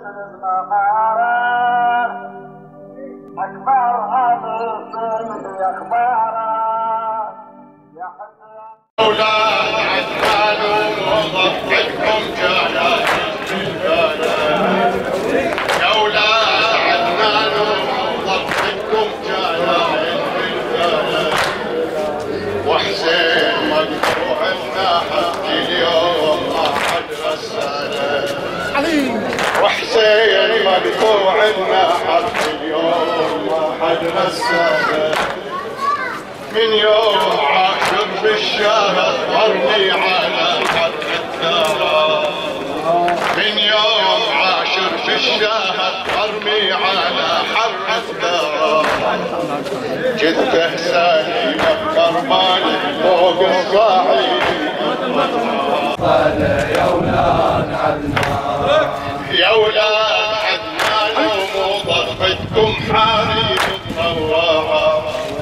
أولاد عدنان ومضحككم جناز يا أولاد عدنان ومضحككم جناز وحسين مقطوع الناحق اليوم ما حد رساله وحسين مقطوع الناحق اليوم ما حد رساله من يوم عاشر بالشهر ضرني على حرف الثرى من يوم عاشر بالشهر ضرني على حرف الثرى جده سالم بكرمال فوق الصعيد يا اولاد عدنان يا اولاد عدنان ومضربتكم حريم الطواعه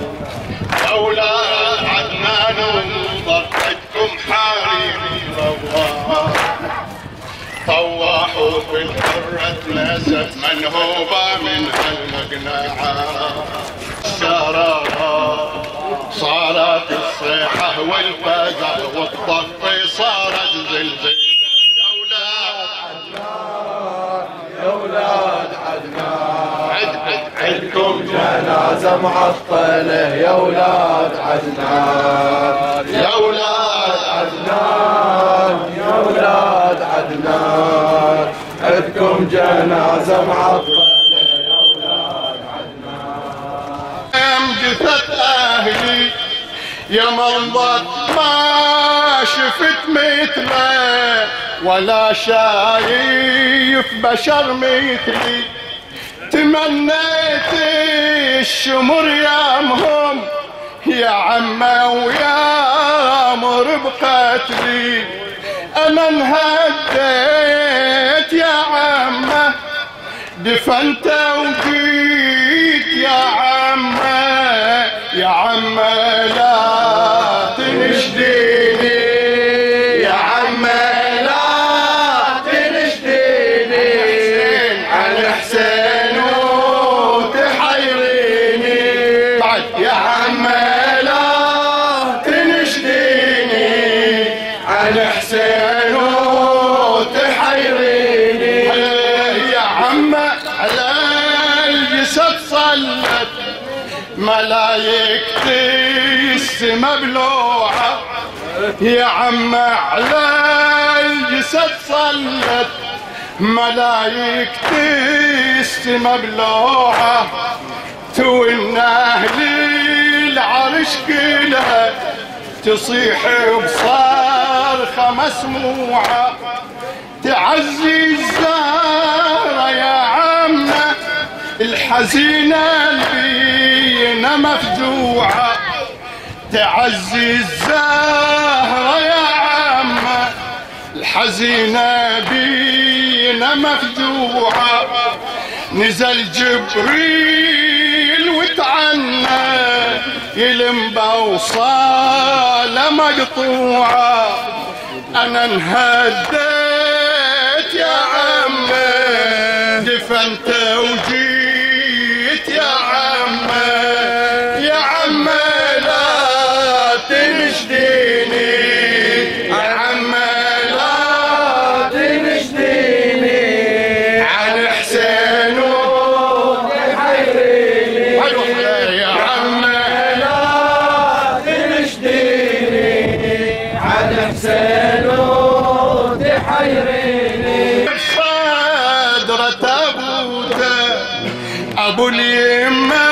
أولاد عدنان وضربتكم حريم رواها طواحوا في الحرة نسب منهوبة من هالمقنعة الشرارة صارت الصيحة والفزع والطفي صارت زلزال يا أولاد عدنان يا اولاد عدنان عدكم جنازة معطلة يا اولاد عدنان يا اولاد عدنان يا اولاد عدنان عدكم جنازة معطلة يا اولاد عدنان جثث اهلي يا منظر ما شفت مثله ولا شايف بشر مثلي تمنيت الشمر يامهم يا عمه ويامر بقتلي انا انهديت يا عمه دفنت وجيت يا عمه لا تنشديني يا عمه لا تنشديني عن حسين وتحيريني بعد يا عمه لا تنشديني عن حسين وتحيريني يا عمه على الجسد صلت ملايك السما بلوعه يا عم على الجسد صلت ملايك السما بلوعه توين اهل العرش كلها تصيح بصرخه مسموعه تعزي الزهره يا عمه الحزينه البينه مفجوعه تعزي الزهره يا عمه الحزينه بينه مفجوعه نزل جبريل وتعنى يلم بوصاله مقطوعه انا انهديت يا عمه دفنت وجيت يا عمه يا عمه لا تنشديني يا عمه لا تنشديني عن حسين وتحيريني يا عمه لا تنشديني عن حسين وتحيريني بصدرة ابوته ابو اليمه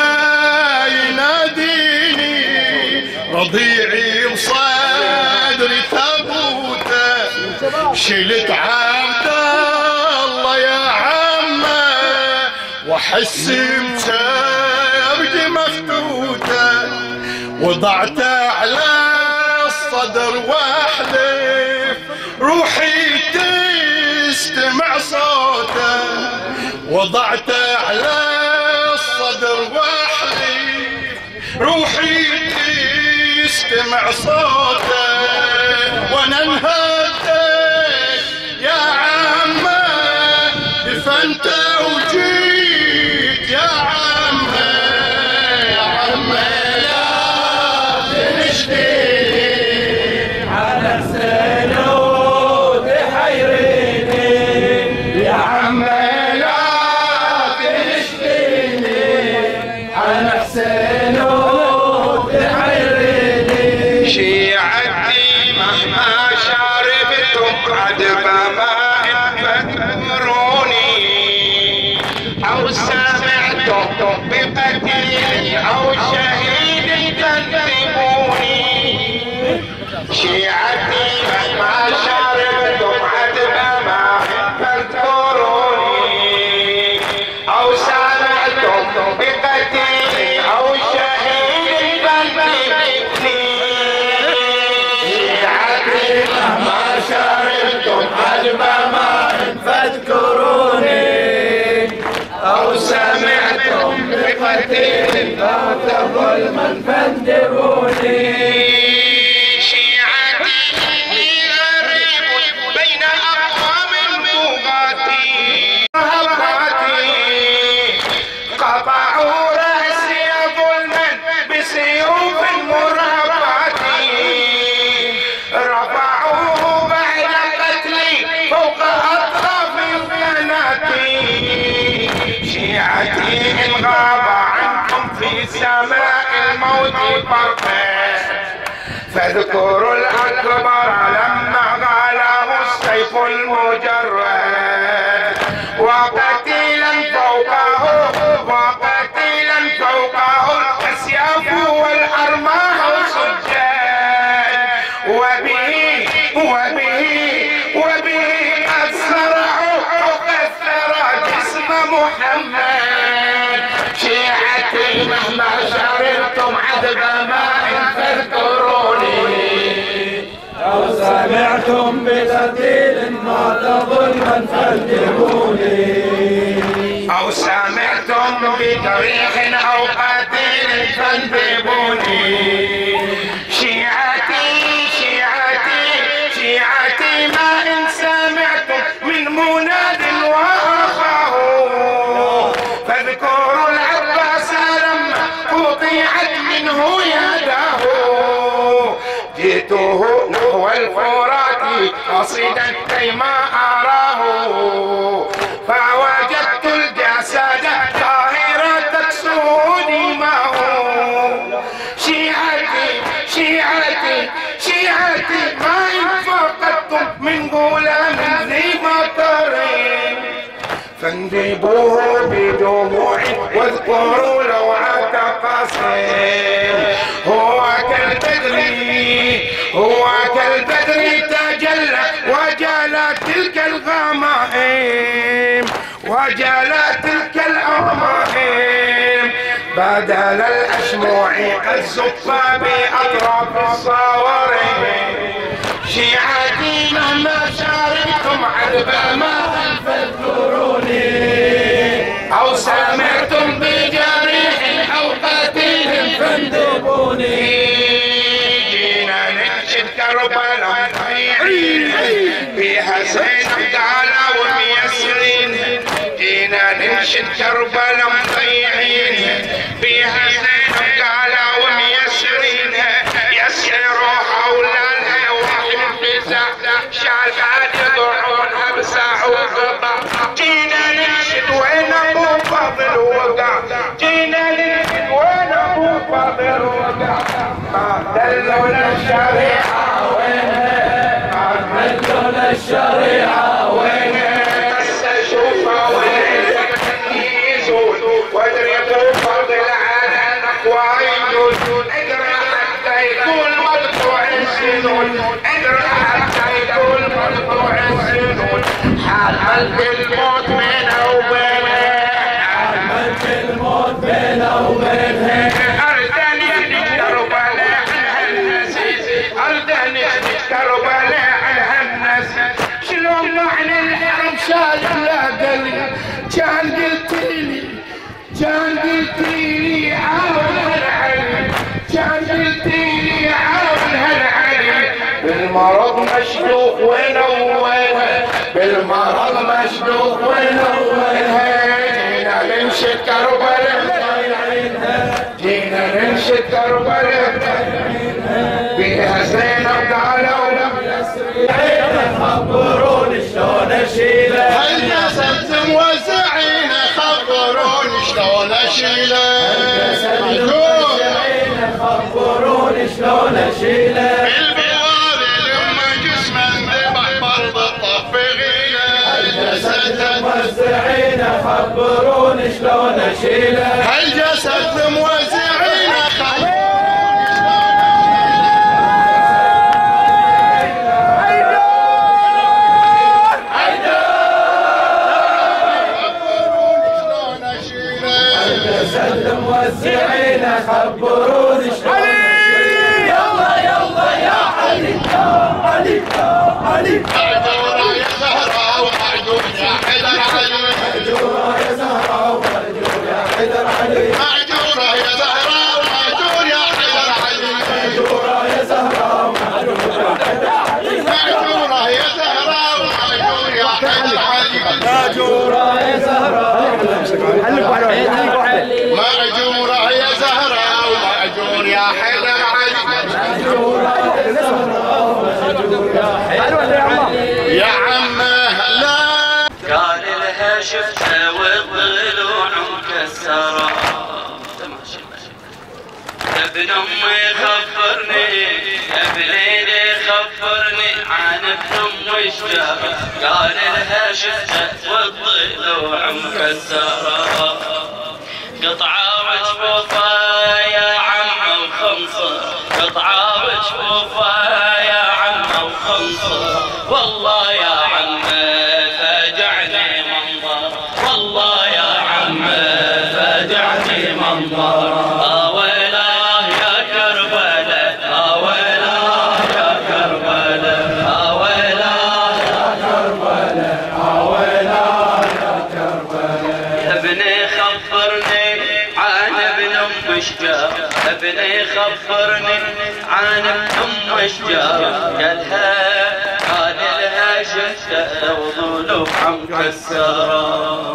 يناديني رضيعي بصدري تابوته شلت عبد الله يا عمه واحس بكبدي مفتوته وضعته على الصدر واحلف روحي تستمع صوته وضعته على الصدر واحلف روحي تستمع صوته وانا انهديت يا عمه دفنت سمعتم بقتيل أو شهيد تنتبوني شيعتي ما شربتم عذب ماء فاذكروني أو سمعتم بقتيل أو شهيد تنتبوني شيعتي ما شربتم عذب ماء فاذكروني أو سمعتم بقتيل فات ظلما فاندبوني شيعتي غريب بين أقوام بغاتي قطعوا رأسي ظلما بسيوف مرهباتي رفعوه بعد قتلي فوق أطراف بناتي شيعتي إن غاب عنكم في سماء الموت برقه فاذكروا الأكبر لما غاله السيف المجرد وقتيلا فوقه الأسياف والأرماح سجاد وبه قد زرعوا فوق الثرى جسم محمد شيعتي مهما شربتم عذب ماء فاذكروني أو سمعتم بقتيل مات ظلما فاندبوني أو سمعتم بجريح أو قتيل فاندبوني شيعتي ما إن سمعتم من مناد وأخاه فاذكروا العباس لما قطعت منه يده جئته نحو الفرات قصدا كيما أراه فوجدت الجسد طاهرة تكسو دماه شيعتي ما إن فقدتم من غلام ذي مطر فاندبوه بدموع واذكروا لوعة قصير هو كالبدر تجلى وجلت تلك الغمائم بدل الأشموع قد زف بأطراف الصوارم شيعتي مهما شربتم عذب ماء فاذكروني أو سمعتم بجريح أو قتيل فاندبوني جينا ننشد كربلاء فيها زين عبدالله وميسرين جينا ننشد كربلاء مضيعين فيها زين عبدالله وميسرين يسيروا حول الهواء شال بعد يضعونها بساعة وقطع جينا ننشد وين ابو فاضل وقع جينا ننشد وين ابو فاضل وقع ما دلونا الشريعة وينها ما دلونا الشريعة وينها بس اشوفها وين يزول واضربوا فاضل على نقوايد اقرا حتى يكون مقطوع السنون اقرا حتى يكون مقطوع السنون حال ملك الموت بينه وبينه أردني كربلاء عنها الناس شلون معنى الحرم شال لا قلي كان قلتيلي عاون هالعلم بالمرض مشدوق ونوّلها بالمرض مشدوق ونوّلها جينا ننشد كربلاء بيها زينب قالوا خبروني شلون اشيله هيا سلتم وزعينا خبروني شلون اشيله خبروني شلون اشيله بالبوابه لما جسمه ذبح برض الطف غيله هالجسد موزعين خبروني شلون اشيله هالجسد موزعين موزعين خبروني شلون يلا يلا يا علي يا علي يا علي معجورة يا زهراء ومعجور يا حيدر علي معجورة يا زهراء ومعجور يا حيدر علي معجورة يا زهراء ومعجور يا حيدر علي معجورة يا زهراء ومعجور يا حيدر علي معجورة يا زهراء ومعجور يا حيدر علي معجورة يا زهراء معجورة يا زهراء ومعجور يا حيدر علي يا عمه لا قال لها شفته والضلوع مكسره ابن امي خبرني ابنيني خبرني عن ابن امي اشتاق قال لها شفته والضلوع مكسره قطعه وجفوفه يا عم وخنصر قطعه وجفوفه يا عم وخنصر والله يا عم فاجعني منظر والله يا عم فاجعني منظر ويلاه يا كربلاء ويلاه يا كربلاء ويلاه يا كربلاء ويلاه يا كربلاء يا ابني خبرني عن ابن ام اشجار ابني خبرني عن ابن ام اشجار قال لها شفته وضلوع مكسره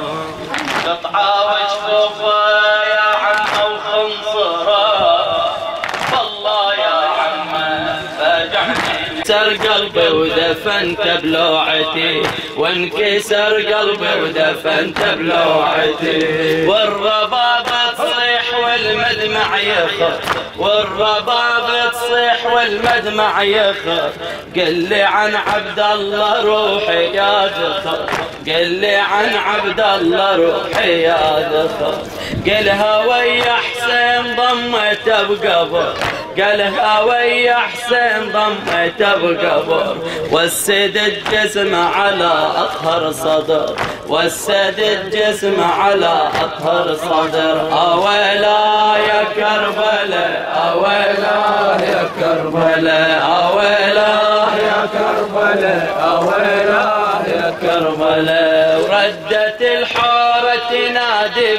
قطعه وجفوفه يا عم وخنصره والله يا عم فاجعني انكسر قلبي ودفنت بلوعتي وانكسر قلبي ودفنت بلوعتي والرباب تصيح والمدمع يخف والرباب تصيح والمدمع يخف قل لي عن عبد الله روحي يا دخل قل لي عن عبد الله روحي يا دخل قلها ويا حسين ضمته بقبر قالها ويا حسين ضمته بقبر والسد الجسم على اطهر صدر والسد الجسم على اطهر صدر اويلا يا كربلاء اويلا يا كربلاء اويلا يا كربلاء اويلا يا كربلاء وردت الحاره تنادي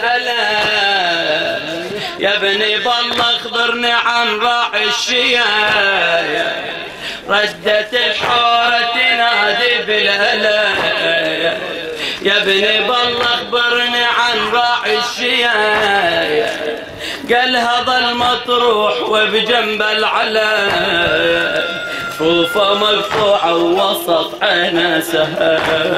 بالالم يا ابني بالله اخبرني عن راعي الشيا ردت الحاره تنادي بالالم يا ابني بالله اخبرني عن راعي الشيا قالها ظل مطروح وبجنب العلم كوفة مقطوعة ووسط عنسها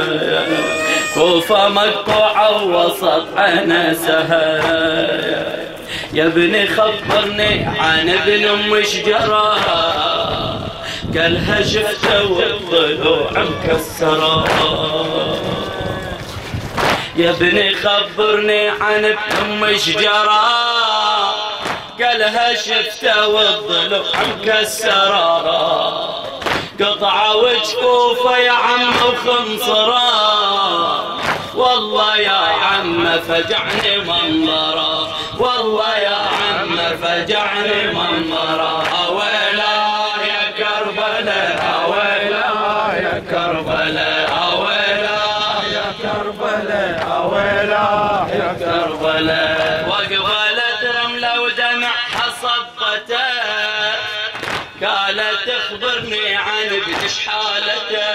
كوفة مقطوعة ووسط عنسها يا ابني خبرني عن ابن ام شجرة قالها شفته والضلوع مكسرة يا ابني خبرني عن ابن ام شجرة قالها شفته والضلوع مكسرة قطعة وجفوفه يا عم وخنصره والله يا عم فجعني منظره والله يا عم فجعني منظره اويلا يا كربلاء اويلا يا كربلاء اويلا يا كربلاء اويلا يا كربلاء وقبلت رمله ودمعها صبته قالت اخبرني عن ابنش حالته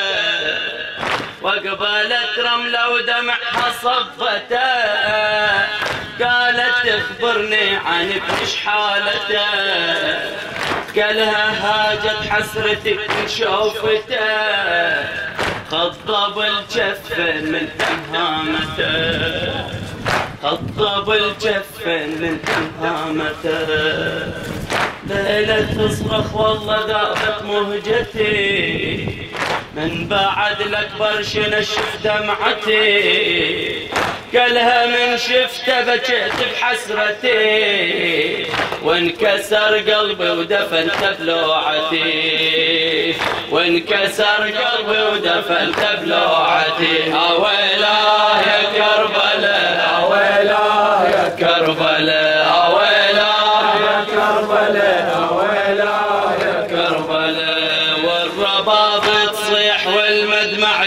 وقبلت رمله ودمعها صبته قالت تخبرني عن ابنش حالته قالها هاجت حسرتي من شوفته خضب الجف من تمهامته خضب الجف من تمهامته ليلة تصرخ والله ذابت مهجتي من بعد الأكبر شنشف دمعتي كلها من شفته بكيت بحسرتي وانكسر قلبي ودفنت بلوعتي وانكسر قلبي ودفنت بلوعتي أويلاه يا كربلاء أويلاه يا كربلاء أويلاه يا كربلاء أويلاه يا كربلاء والرباب تصيح والمدمع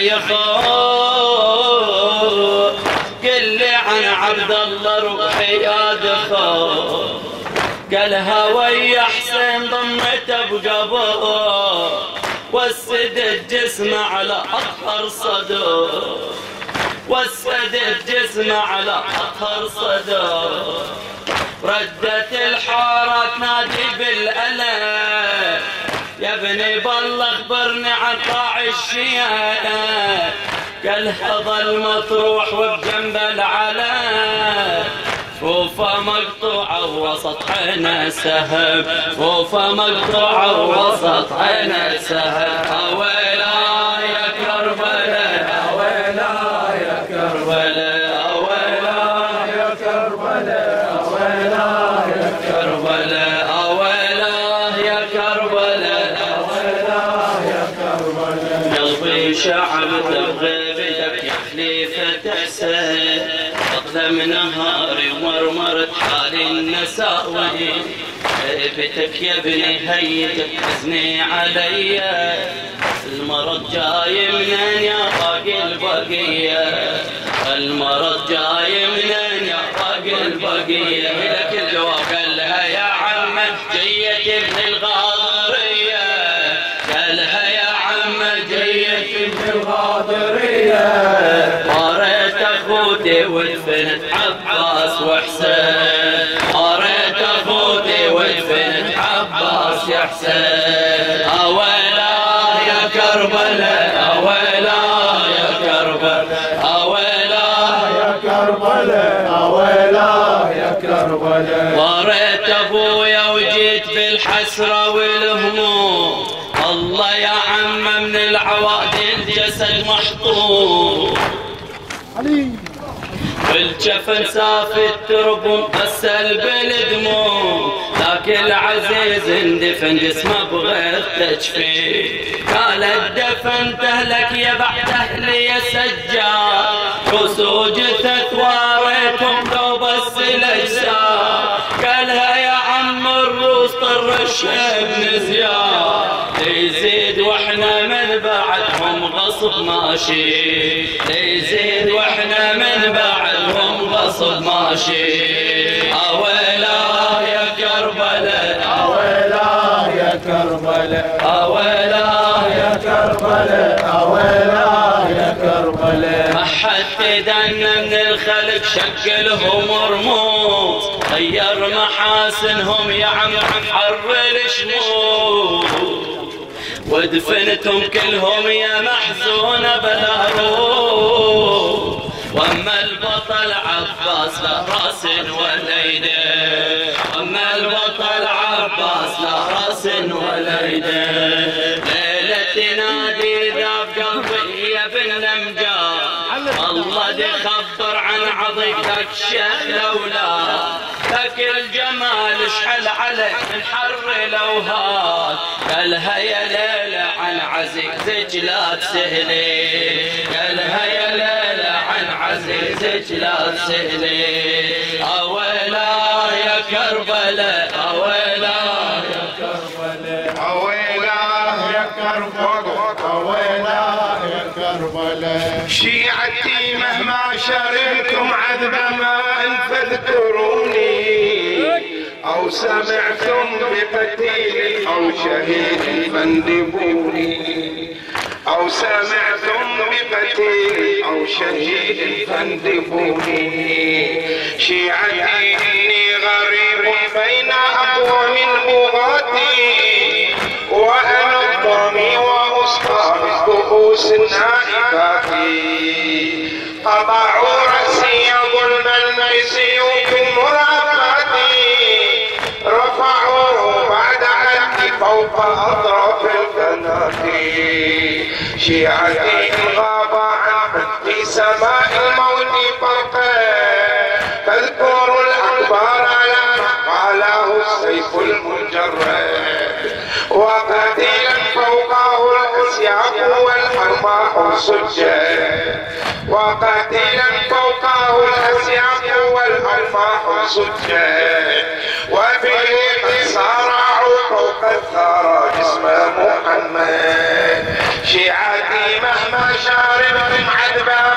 يخاف قل لي عن عبد الله روحي يا دخول قالها ويا حسين ضمته بقبر وسد الجسم على أطهر صدر وسد الجسم على أطهر صدر ردت الحارة تنادي بالألم يا ابني بالله اخبرني عن طاع الشيعة قالها ظل مطروح وبجنب العلم فوفة مقطوعة ووسط عينه سهم فوفة مقطوعة ووسط عينه سهم أويلاه يا كربلاء أويلاه يا كربلاء أويلاه يا كربلاء أويلاه يا كربلاء أويلاه يا كربلاء أويلاه يا كربلاء قلبي شعب تبغي بدك يا خليفة حسين أظلم نهاري ومرمرت حالي النساوي بيتك يا ابني هيتك حزني علي المرض جاي منين يا باقي البقية المرض جاي منين يا باقي البقية لك الجواب قالها يا عمه جيت ابن الغاضرية قالها يا عمه جيت ابن الغاضرية طارت اخوتي ودفنت عباس وحسين طارت اخوتي ودفنت عباس يا حسين أويلاه يا كربلاء أويلاه يا كربلاء أويلاه يا كربلاء أويلاه يا كربلاء وريت ابويا وجيت بالحسرة والهموم الله يا عم من العواد الجسد محطوط والجفن سافي الترب مغسل بالدموم لكن العزيز اندفن جسمه بغير تجفيف قال الدفن تهلك يا بعد اهلي يا سجاد وسوجته تواريتهم لو بس الاجساد قالها يا عم الروس طر الشيب زياد يزيد واحنا من بعدهم غصب ماشي يزيد واحنا من بعدهم غصب ماشي أويلاه يا كربلاء أويلاه يا كربلاء أويلاه يا كربلاء أويلاه يا كربلاء ما حد دنا من الخلق شق لهم رموز غير محاسنهم يا عم حر الشموس ودفنتم كلهم يا محزونة بلا روح واما البطل عباس لا راس ولا يدين واما البطل عباس لا راس ولا يدين ليلة تنادي ذاب قلبي يا ابن الامجاد الله دي خبر عن عضيتك شيخ الاولاد لك الجمال اشحل عليك من حر الاوهاد قالها يا ليلى عن عزيزك لا تسهلي قالها يا ليلى عن عزيزك لا تسهلي أويلاه يا كربلاء أويلاه يا كربلاء أويلاه يا كربلاء أويلاه يا كربلاء شيعتي مهما شربتم عذب ماء فاذكروني أو سمعتم بقتيل أو شهيد فاندبوني أو سمعتم بقتيل أو شهيد فاندبوني شيعتي إني غريب بين أقوام بغاتي وأنا الضامي وأصحاب الكؤوس النائبات قطعوا رأسي ظلم الميسي في المرافات رفعوه بعد عد فوق فوق أطراف القناة. شيعتي غاب عنه في سماء الموت فرقا، تذكر الأخبار لما قاله السيف المجرد، وقتيلا فوقه الأسياف والأرماح سجد، وقتيلا فوقه الأسياف والأرماح سجد، وفيه قد صارعوا فوق الثرى جسم محمد. شيعتي مهما شاربتم عذبا